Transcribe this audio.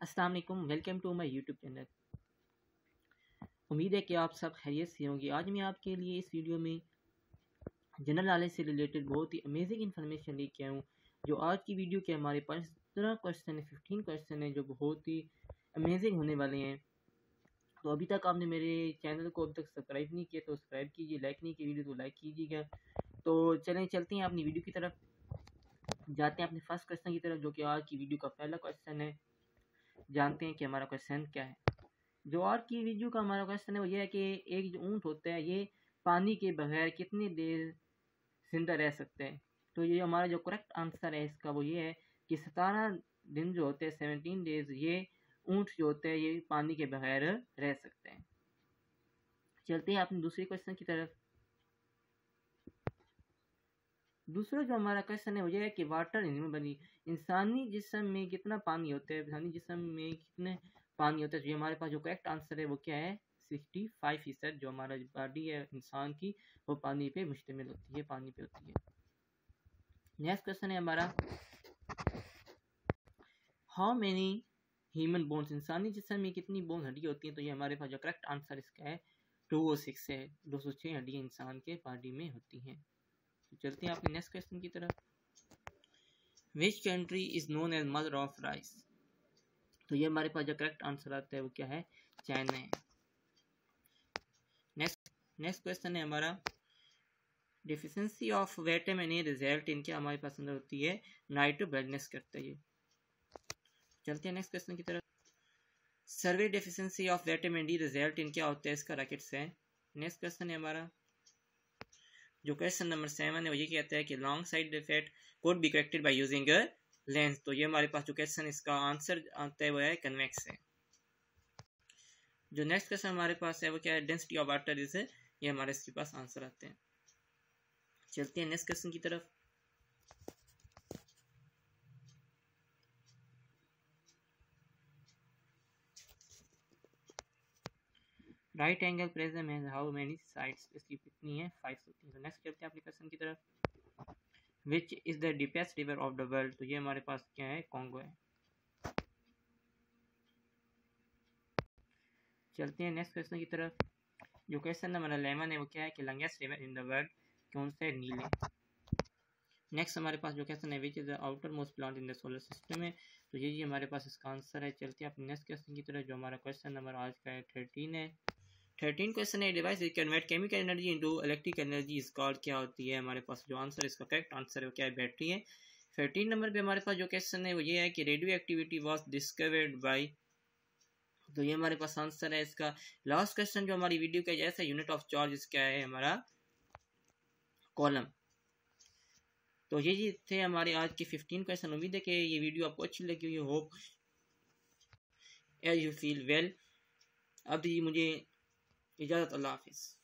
अस्सलाम वालेकुम, welcome to my YouTube channel. उम्मीद है कि आप सब खैरियत से होंगे। आज मैं आपके लिए इस वीडियो में जनरल नॉलेज से रिलेटेड बहुत ही अमेजिंग इन्फॉर्मेशन लेके आया हूँ। जो आज की वीडियो के हमारे 15 क्वेश्चन है, 15 क्वेश्चन है जो बहुत ही अमेजिंग होने वाले हैं। तो अभी तक आपने मेरे चैनल को अभी तक सब्सक्राइब नहीं किया तो सब्सक्राइब कीजिए, लाइक नहीं किया वीडियो तो लाइक कीजिएगा। तो चलते हैं अपनी वीडियो की तरफ, जाते हैं अपने फर्स्ट क्वेश्चन की तरफ जो कि आज की वीडियो का पहला क्वेश्चन है। जानते हैं कि हमारा क्वेश्चन क्या है। जो आज की वीडियो का हमारा क्वेश्चन है वो ये है कि एक जो ऊँट होता है ये पानी के बगैर कितनी देर जिंदा रह सकते हैं। तो ये हमारा जो करेक्ट आंसर है इसका वो ये है कि 17 दिन जो होते हैं, 17 डेज, ये ऊँट जो होते हैं ये पानी के बगैर रह सकते हैं। चलते हैं अपने दूसरे क्वेश्चन की तरफ। दूसरा जो हमारा क्वेश्चन है वो ये है कि वाटर इन बनी इंसानी जिस्म में कितना पानी होता है, इंसानी जिस्म में कितने पानी होता है। तो ये हमारे पास जो करेक्ट आंसर है वो क्या है, 65%। जो हमारा बॉडी है इंसान की वो पानी पे मुश्तमिल होती है, पानी पे होती है। नेक्स्ट क्वेश्चन है हमारा, हाउ मेनी ह्यूमन बोन्स, इंसानी जिस्म में कितनी बोन हड्डी होती है। तो ये हमारे पास जो करेक्ट आंसर इसका है 206 है। 206 हड्डियाँ इंसान के बॉडी में होती हैं। तो चलते हैं अपने नेक्स्ट क्वेश्चन की तरफ। Which country is known as mother of rice. तो ये हमारे पास जो करेक्ट आंसर आता है वो क्या है, चाइना है। नेक्स्ट क्वेश्चन है हमारा, deficiency of vitamin A result in, क्या हमारे पास अंदर होती है नाइट्रो ब्लडनेस करता है। चलते हैं नेक्स्ट क्वेश्चन की तरफ। Survey deficiency of vitamin D result in, क्या होता है, इसका रैकेट्स है। नेक्स्ट क्वेश्चन है हमारा, जो क्वेश्चन नंबर 7 है वो ये कहता है कि long sight defect could be corrected by using a lens. तो ये हमारे पास जो क्वेश्चन इसका आंसर आता है वो है कन्वेक्स है। जो नेक्स्ट क्वेश्चन हमारे पास है वो क्या है, डेंसिटी ऑफ वाटर इज, ये हमारे इसके पास आंसर आते हैं। चलते हैं नेक्स्ट क्वेश्चन की तरफ। Right angle prism has how many sides, इसकी कितनी है, 5 होती है। तो नेक्स्ट चलते हैं अपने क्वेश्चन की तरफ। Which is the deepest river of the world. तो ये हमारे पास क्या है, कॉन्गो है। चलते हैं नेक्स्ट क्वेश्चन की तरफ। जो क्वेश्चन नंबर 11 है वो क्या है कि longest river in the world, कौन से नील है। नेक्स्ट हमारे पास जो क्वेश्चन है which is the outermost planet in the solar system है। तो ये हमारे पास इसका आंसर है। चलते हैं अपने नेक्स्ट क्वेश्चन की तरफ, जो हमारा क्वेश्चन नंबर आज का है 13 है। 13 क्वेश्चन है, device is convert chemical energy into electric energy is called, क्या होती है। हमारे पास जो आंसर इसका करेक्ट आंसर है वो क्या है, बैटरी है। 13 नंबर पे हमारे पास जो क्वेश्चन है वो ये है कि radioactivity was discovered by. तो ये हमारे पास आंसर है इसका। लास्ट क्वेश्चन जो हमारी वीडियो का जैसा यूनिट ऑफ चार्ज क्या है, हमारा कॉलम। तो ये थे हमारे आज के 15 क्वेश्चन। उम्मीद है कि ये वीडियो आपको अच्छी लगी हुई। Hope as you feel well. अब मुझे इजाज़त, अल्लाह हाफिज़।